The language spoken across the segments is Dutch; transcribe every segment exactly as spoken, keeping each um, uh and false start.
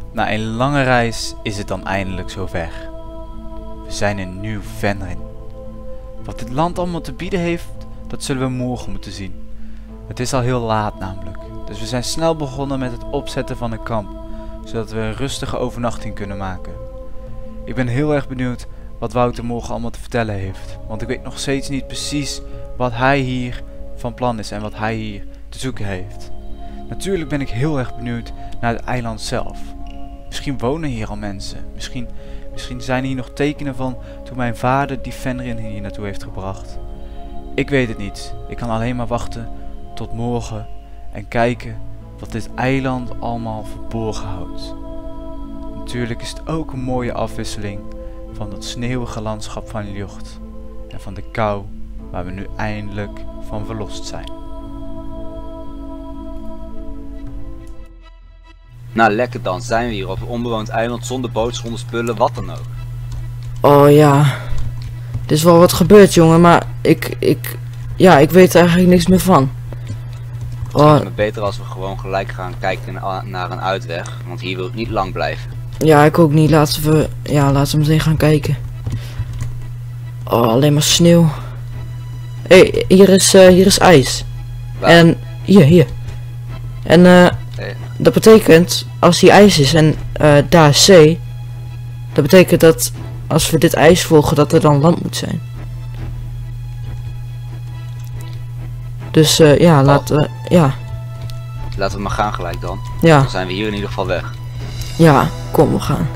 Na een lange reis is het dan eindelijk zover. We zijn in Nieuw Fenris. Wat dit land allemaal te bieden heeft, dat zullen we morgen moeten zien. Het is al heel laat namelijk, dus we zijn snel begonnen met het opzetten van een kamp, zodat we een rustige overnachting kunnen maken. Ik ben heel erg benieuwd wat Wouter morgen allemaal te vertellen heeft, want ik weet nog steeds niet precies wat hij hier van plan is en wat hij hier te zoeken heeft. Natuurlijk ben ik heel erg benieuwd naar het eiland zelf. Misschien wonen hier al mensen, misschien, misschien zijn hier nog tekenen van toen mijn vader die Fenris hier naartoe heeft gebracht. Ik weet het niet, ik kan alleen maar wachten tot morgen en kijken wat dit eiland allemaal verborgen houdt. Natuurlijk is het ook een mooie afwisseling van het sneeuwige landschap van Lucht en van de kou waar we nu eindelijk van verlost zijn. Nou lekker dan, zijn we hier op een onbewoond eiland zonder boot, zonder spullen, wat dan ook. Oh ja, er is wel wat gebeurd jongen, maar ik, ik, ja, ik weet er eigenlijk niks meer van. Oh. Het is beter als we gewoon gelijk gaan kijken naar een uitweg, want hier wil ik niet lang blijven. Ja, ik ook niet, laten we, ja, laten we meteen gaan kijken. Oh, alleen maar sneeuw. Hé, hey, hier is, uh, hier is ijs. Waar? En, hier, hier. En, eh... Uh, hey. Dat betekent, als hier ijs is en uh, daar is zee, dat betekent dat als we dit ijs volgen, dat er dan land moet zijn. Dus uh, ja, laten we, ja. Laten we maar gaan gelijk dan. Ja. Dan zijn we hier in ieder geval weg. Ja, kom, we gaan.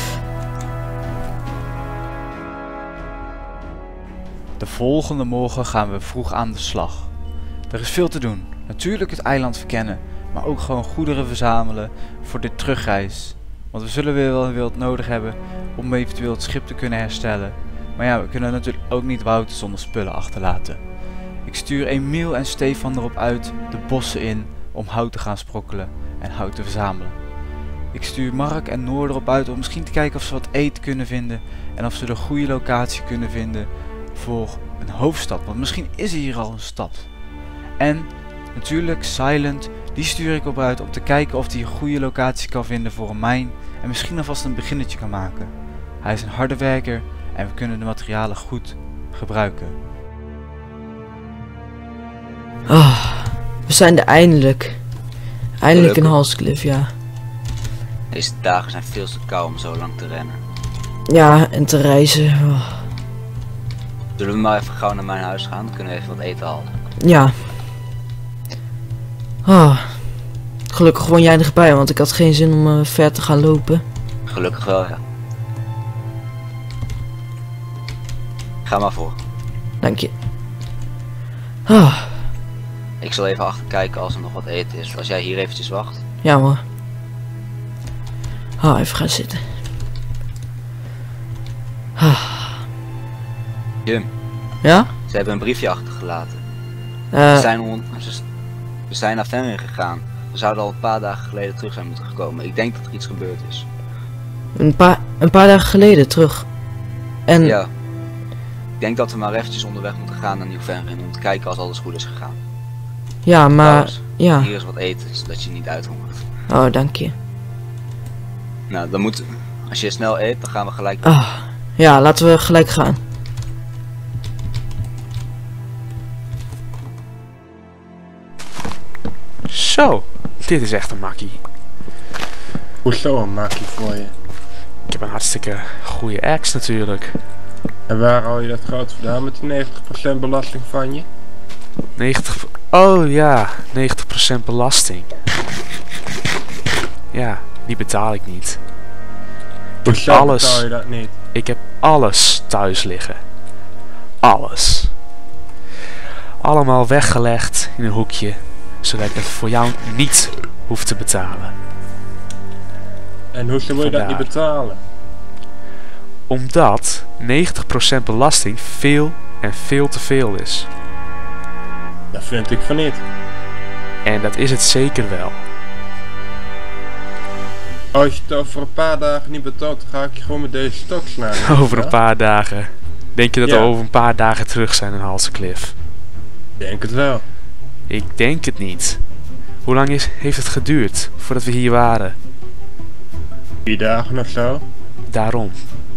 De volgende morgen gaan we vroeg aan de slag. Er is veel te doen. Natuurlijk het eiland verkennen, maar ook gewoon goederen verzamelen voor dit terugreis. Want we zullen weer wel wat nodig hebben om eventueel het schip te kunnen herstellen. Maar ja, we kunnen natuurlijk ook niet Wouter zonder spullen achterlaten. Ik stuur Emiel en Stefan erop uit de bossen in om hout te gaan sprokkelen en hout te verzamelen. Ik stuur Mark en Noor erop uit om misschien te kijken of ze wat eten kunnen vinden en of ze de goede locatie kunnen vinden voor een hoofdstad, want misschien is er hier al een stad. En natuurlijk Silent, die stuur ik op uit om te kijken of hij een goede locatie kan vinden voor een mijn en misschien alvast een beginnetje kan maken. Hij is een harde werker en we kunnen de materialen goed gebruiken. Oh, we zijn er eindelijk. Eindelijk in Halscliff, ja. Deze dagen zijn veel te koud om zo lang te rennen. Ja, en te reizen. Oh. Zullen we maar even gauw naar mijn huis gaan? Dan kunnen we even wat eten halen. Ja. Oh. Gelukkig woon jij erbij, want ik had geen zin om uh, ver te gaan lopen. Gelukkig wel, ja. Ga maar voor. Dank je. Oh. Ik zal even achter kijken als er nog wat eten is. Als jij hier eventjes wacht. Ja hoor. Oh, even gaan zitten. Ah. Jim. Ja? Ze hebben een briefje achtergelaten. Uh, we, zijn on we zijn naar Fenris gegaan. We zouden al een paar dagen geleden terug zijn moeten gekomen. Ik denk dat er iets gebeurd is. Een paar, een paar dagen geleden terug. En... Ja. Ik denk dat we maar eventjes onderweg moeten gaan naar Nieuw Fenris om te kijken als alles goed is gegaan. Ja, maar... Trouwens, ja. hier is wat eten, zodat je niet uithongert. Oh, dank je. Nou, dan moet... Als je snel eet, dan gaan we gelijk... Ah, ja, laten we gelijk gaan. Zo, dit is echt een makkie. Hoezo een makkie voor je? Ik heb een hartstikke goede ex natuurlijk. En waar hou je dat geld vandaan met die negentig procent belasting van je? negentig... Oh ja, negentig procent belasting. Ja, die betaal ik niet. Hoezo alles, betaal je dat niet? Ik heb alles thuis liggen. Alles. Allemaal weggelegd in een hoekje, zodat ik het voor jou niet hoef te betalen. En hoezo wil je dat niet betalen? Omdat negentig procent belasting veel en veel te veel is. Dat vind ik van niet. En dat is het zeker wel. Als je het over een paar dagen niet betaalt, dan ga ik je gewoon met deze stok slaan. Over een paar dagen. Denk je dat ja. we over een paar dagen terug zijn in Halscliff? Denk het wel. Ik denk het niet. Hoe lang is, heeft het geduurd voordat we hier waren? Vier dagen of zo. Daarom.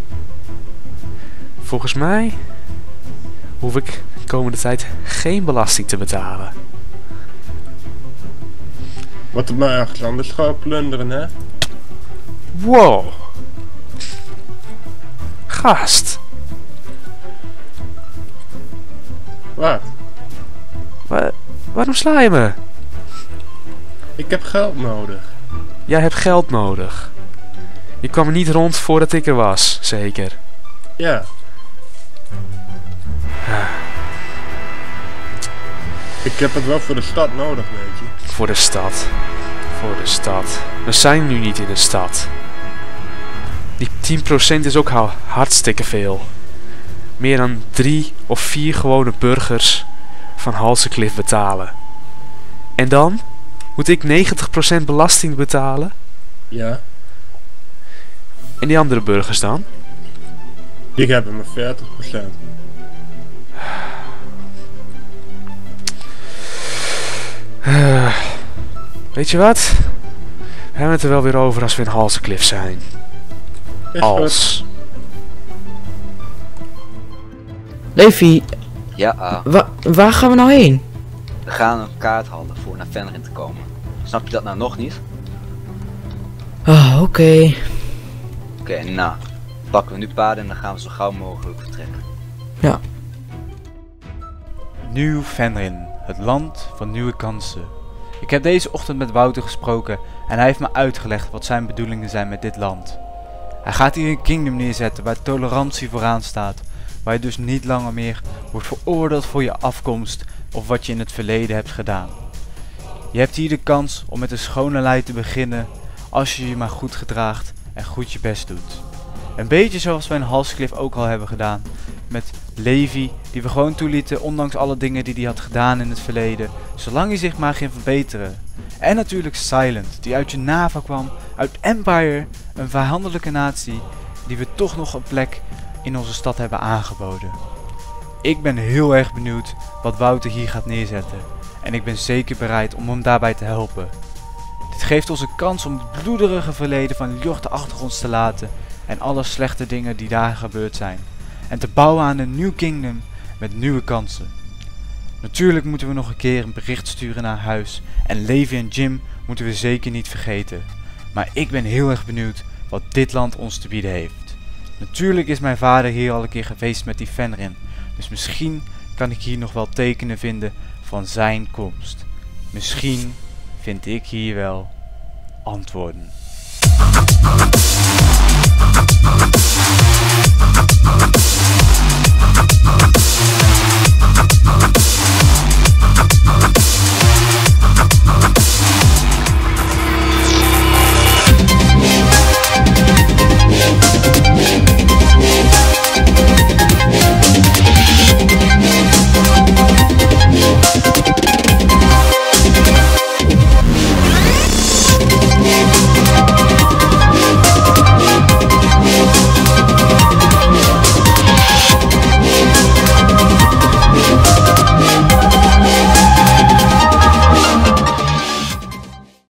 Volgens mij hoef ik de komende tijd geen belasting te betalen. Wat het maar ergens anders gaan plunderen, hè? Wow. Gast. Wat? Wa- waarom sla je me? Ik heb geld nodig. Jij hebt geld nodig. Je kwam er niet rond voordat ik er was, zeker. Ja. Ik heb het wel voor de stad nodig, weet je. Voor de stad. Voor de stad. We zijn nu niet in de stad. Die tien procent is ook al hartstikke veel. Meer dan drie of vier gewone burgers van Halsecliff betalen. En dan moet ik negentig procent belasting betalen. Ja. En die andere burgers dan? Die hebben maar veertig procent. Uh, weet je wat? We hebben het er wel weer over als we in Halsecliff zijn. Is Als. Levi, Ja, ah. wa waar gaan we nou heen? We gaan een kaart halen voor naar Fenrir te komen. Snap je dat nou nog niet? Ah, oké. Oké, okay, nou. Pakken we nu paarden en dan gaan we zo gauw mogelijk vertrekken. Ja. Nieuw Fenrir, het land van nieuwe kansen. Ik heb deze ochtend met Wouter gesproken en hij heeft me uitgelegd wat zijn bedoelingen zijn met dit land. Hij gaat hier een kingdom neerzetten waar tolerantie vooraan staat, waar je dus niet langer meer wordt veroordeeld voor je afkomst of wat je in het verleden hebt gedaan. Je hebt hier de kans om met een schone lei te beginnen als je je maar goed gedraagt en goed je best doet. Een beetje zoals we in Halsecliff ook al hebben gedaan met Levi, die we gewoon toelieten ondanks alle dingen die hij had gedaan in het verleden, zolang hij zich maar ging verbeteren. En natuurlijk Silent, die uit Jenava kwam, uit Empire, een vijandelijke natie, die we toch nog een plek in onze stad hebben aangeboden. Ik ben heel erg benieuwd wat Wouter hier gaat neerzetten en ik ben zeker bereid om hem daarbij te helpen. Dit geeft ons een kans om het bloederige verleden van Ljorg achter ons te laten en alle slechte dingen die daar gebeurd zijn. En te bouwen aan een nieuw kingdom met nieuwe kansen. Natuurlijk moeten we nog een keer een bericht sturen naar huis en Levi en Jim moeten we zeker niet vergeten. Maar ik ben heel erg benieuwd wat dit land ons te bieden heeft. Natuurlijk is mijn vader hier al een keer geweest met die Fenrir, dus misschien kan ik hier nog wel tekenen vinden van zijn komst. Misschien vind ik hier wel antwoorden.